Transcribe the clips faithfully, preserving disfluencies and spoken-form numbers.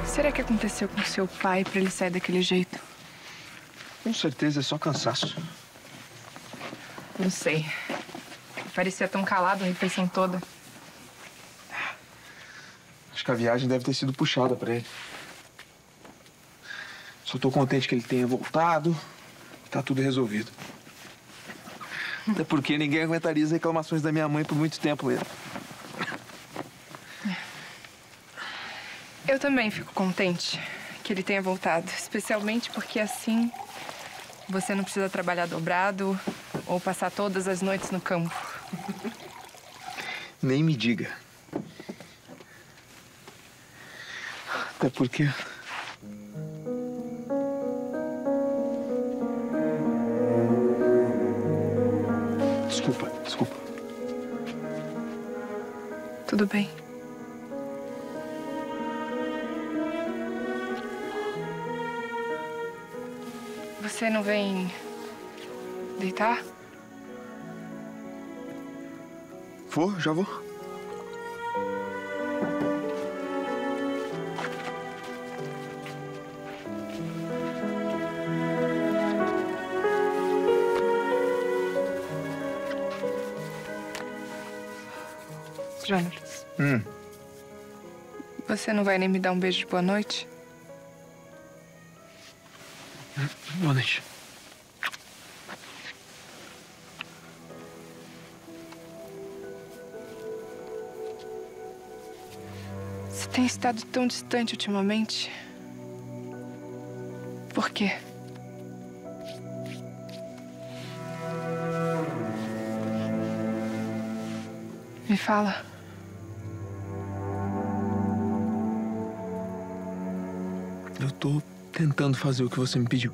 será que aconteceu com seu pai pra ele sair daquele jeito? Com certeza é só cansaço. Não sei. Parecia tão calado a refeição toda. Acho que a viagem deve ter sido puxada pra ele. Só tô contente que ele tenha voltado. Tá tudo resolvido. Até porque ninguém aguentaria as reclamações da minha mãe por muito tempo mesmo. Eu também fico contente que ele tenha voltado. Especialmente porque assim você não precisa trabalhar dobrado ou passar todas as noites no campo. Nem me diga. Até porque... Desculpa, desculpa. Tudo bem. Você não vem deitar? Vou, já vou. Jonathan. Hum. Você não vai nem me dar um beijo de boa noite? Boa noite. Você tem estado tão distante ultimamente. Por quê? Me fala. Eu tô tentando fazer o que você me pediu.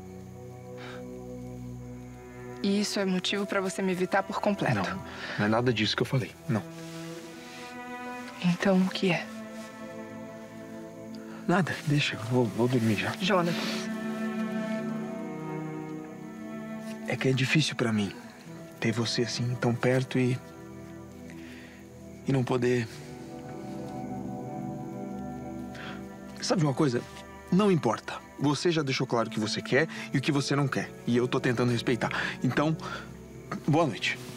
E isso é motivo pra você me evitar por completo? Não, não é nada disso que eu falei, não. Então, o que é? Nada, deixa, eu vou, vou dormir já. Jonathan. É que é difícil pra mim ter você assim, tão perto e... E não poder... Sabe uma coisa? Não importa. Você já deixou claro o que você quer e o que você não quer. E eu tô tentando respeitar. Então, boa noite.